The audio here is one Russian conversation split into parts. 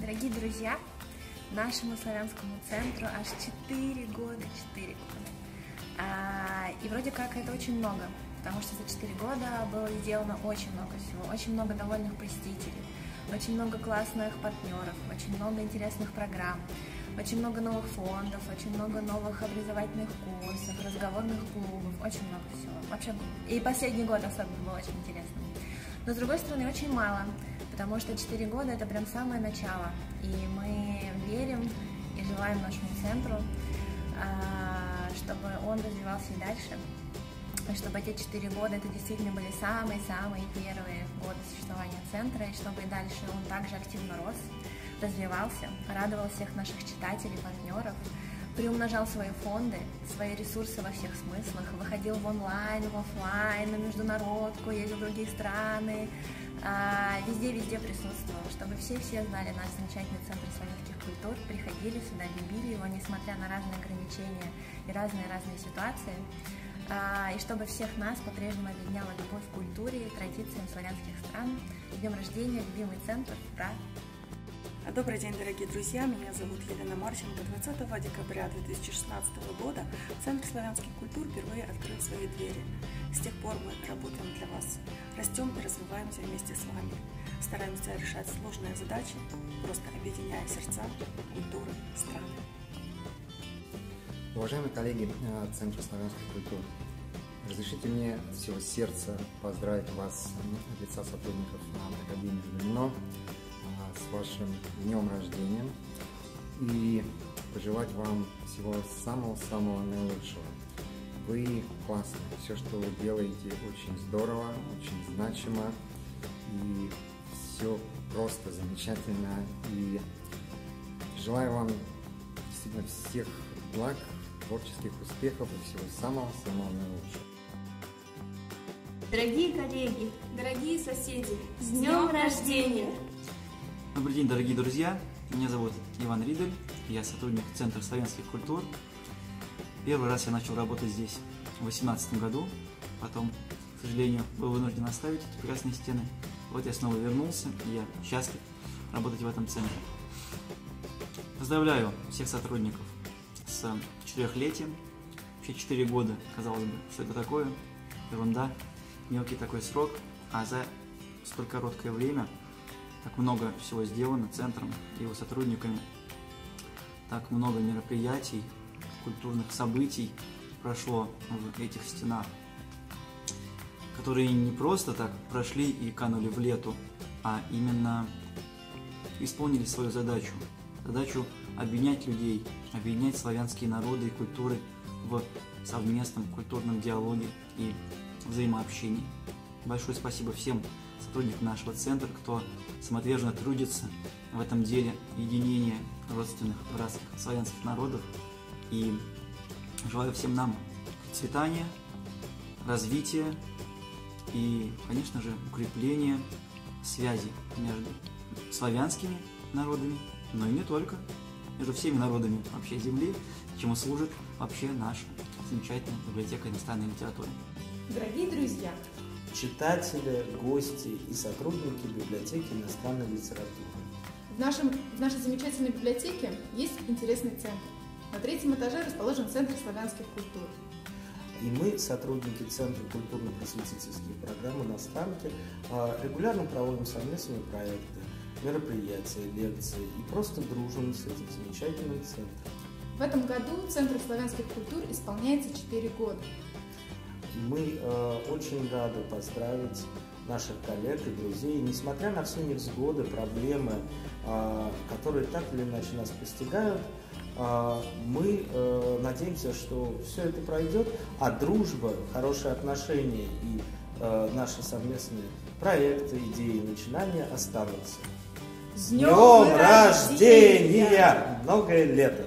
Дорогие друзья, нашему славянскому центру аж 4 года. И вроде как это очень много, потому что за 4 года было сделано очень много всего, очень много довольных посетителей, очень много классных партнеров, очень много интересных программ, очень много новых фондов, очень много новых образовательных курсов, разговорных клубов, очень много всего. Вообще, и последний год особенно был очень интересным. Но с другой стороны, очень мало, потому что 4 года это прям самое начало. И мы верим и желаем нашему центру, чтобы он развивался и дальше. И чтобы эти 4 года это действительно были самые-самые первые годы существования центра, и чтобы и дальше он также активно рос, развивался, радовал всех наших читателей, партнеров, приумножал свои фонды, свои ресурсы во всех смыслах, выходил в онлайн, в офлайн, на международку, ездил в другие страны, везде присутствовал, чтобы все знали наш замечательный центр славянских культур, приходили сюда, любили его, несмотря на разные ограничения и разные ситуации, и чтобы всех нас по-прежнему объединяла любовь к культуре и традициям славянских стран. С днем рождения, любимый центр, ура! Добрый день, дорогие друзья! Меня зовут Елена Марченко. 20 декабря 2016 года Центр славянских культур впервые открыл свои двери. С тех пор мы работаем для вас, растем и развиваемся вместе с вами. Стараемся решать сложные задачи, просто объединяя сердца, культуры, страны. Уважаемые коллеги Центра славянских культур, разрешите мне от всего сердца поздравить вас от лица сотрудников Академии Люмино с вашим днем рождения и пожелать вам всего самого наилучшего. Вы классные, все, что вы делаете, очень здорово, очень значимо, и все просто замечательно. И желаю вам действительно всех благ, творческих успехов и всего самого наилучшего. Дорогие коллеги, дорогие соседи, с днем рождения! Добрый день, дорогие друзья! Меня зовут Иван Ридель, я сотрудник Центра славянских культур. Первый раз я начал работать здесь в 2018 году, потом, к сожалению, был вынужден оставить эти прекрасные стены. Вот я снова вернулся, и я счастлив работать в этом центре. Поздравляю всех сотрудников с 4-летием. Вообще 4 года, казалось бы, что это такое? Ерунда, мелкий такой срок, а за столь короткое время так много всего сделано центром и его сотрудниками, так много мероприятий, культурных событий прошло в этих стенах, которые не просто так прошли и канули в лету, а именно исполнили свою задачу объединять людей, объединять славянские народы и культуры в совместном культурном диалоге и взаимообщении. Большое спасибо всем сотрудникам нашего центра, кто самоотверженно трудится в этом деле единения родственных братских славянских народов. И желаю всем нам процветания, развития и, конечно же, укрепления связи между славянскими народами, но и не только, между всеми народами вообще Земли, чему служит вообще наша замечательная библиотека иностранной литературы. Дорогие друзья, читатели, гости и сотрудники библиотеки иностранной литературы. в нашей замечательной библиотеке есть интересный центр. На 3-м этаже расположен Центр славянских культур. И мы, сотрудники Центра культурно-просветительских программ «Иностранки», регулярно проводим совместные проекты, мероприятия, лекции и просто дружим с этим замечательным центром. В этом году Центру славянских культур исполняется 4 года. И мы очень рады поздравить наших коллег и друзей. И несмотря на все невзгоды, проблемы, которые так или иначе нас постигают, мы надеемся, что все это пройдет, а дружба, хорошие отношения и наши совместные проекты, идеи, начинания останутся. С днем рождения! Многое лето!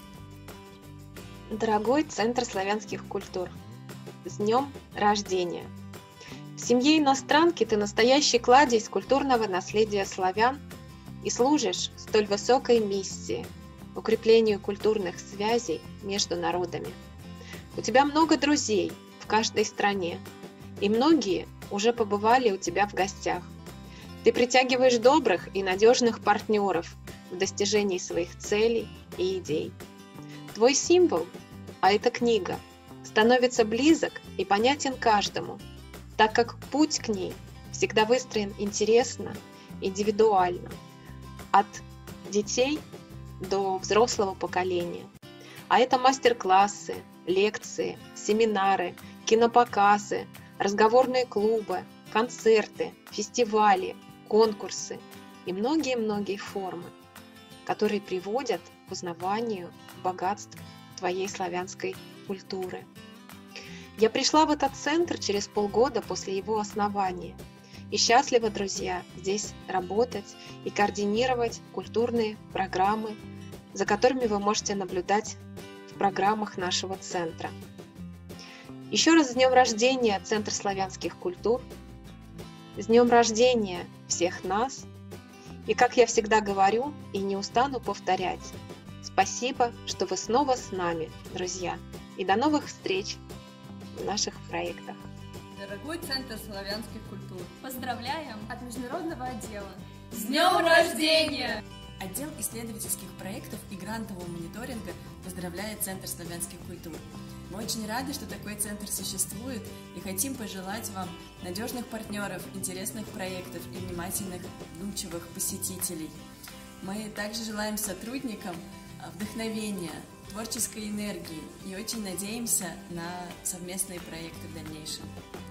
Дорогой Центр славянских культур, с днем рождения! В семье иностранки ты настоящий кладезь культурного наследия славян и служишь столь высокой миссии – укреплению культурных связей между народами. У тебя много друзей в каждой стране, и многие уже побывали у тебя в гостях. Ты притягиваешь добрых и надежных партнеров, в достижении своих целей и идей. Твой символ, а это книга, становится близок и понятен каждому, так как путь к ней всегда выстроен интересно, индивидуально, от детей до взрослого поколения. А это мастер-классы, лекции, семинары, кинопоказы, разговорные клубы, концерты, фестивали, конкурсы и многие-многие формы, которые приводят к узнаванию богатств твоей славянской культуры. Я пришла в этот центр через полгода после его основания и счастлива, друзья, здесь работать и координировать культурные программы, за которыми вы можете наблюдать в программах нашего центра. Еще раз с днем рождения Центр славянских культур, с днем рождения всех нас. И как я всегда говорю и не устану повторять, спасибо, что вы снова с нами, друзья. И до новых встреч в наших проектах. Дорогой Центр славянских культур, Поздравляем от международного отдела. с днем рождения! Отдел исследовательских проектов и грантового мониторинга поздравляет Центр славянских культур. Мы очень рады, что такой центр существует, и хотим пожелать вам надежных партнеров, интересных проектов и внимательных, вдумчивых посетителей. Мы также желаем сотрудникам вдохновения, творческой энергии и очень надеемся на совместные проекты в дальнейшем.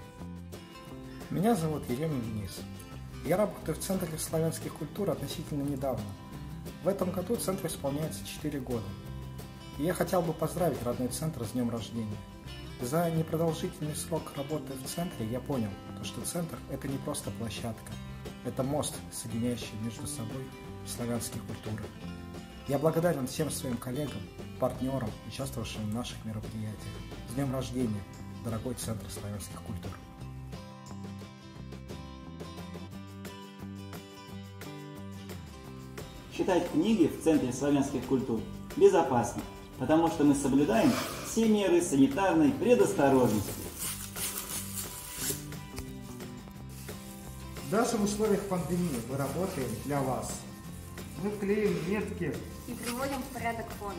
Меня зовут Еремин Денис. Я работаю в Центре славянских культур относительно недавно. В этом году центру исполняется 4 года. И я хотел бы поздравить родной центр с днем рождения. За непродолжительный срок работы в центре я понял, что центр – это не просто площадка, это мост, соединяющий между собой славянские культуры. Я благодарен всем своим коллегам, партнерам, участвовавшим в наших мероприятиях. С днем рождения, дорогой Центр славянских культур! Читать книги в Центре славянских культур безопасно, потому что мы соблюдаем все меры санитарной предосторожности. Даже в условиях пандемии мы работаем для вас. Мы клеим метки И приводим в порядок фонд.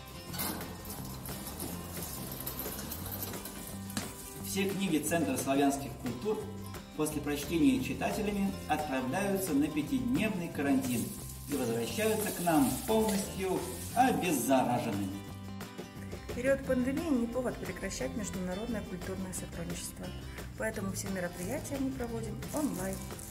Все книги Центра славянских культур после прочтения читателями отправляются на 5-дневный карантин и возвращаются к нам полностью обеззараженными. Период пандемии не повод прекращать международное культурное сотрудничество, поэтому все мероприятия мы проводим онлайн.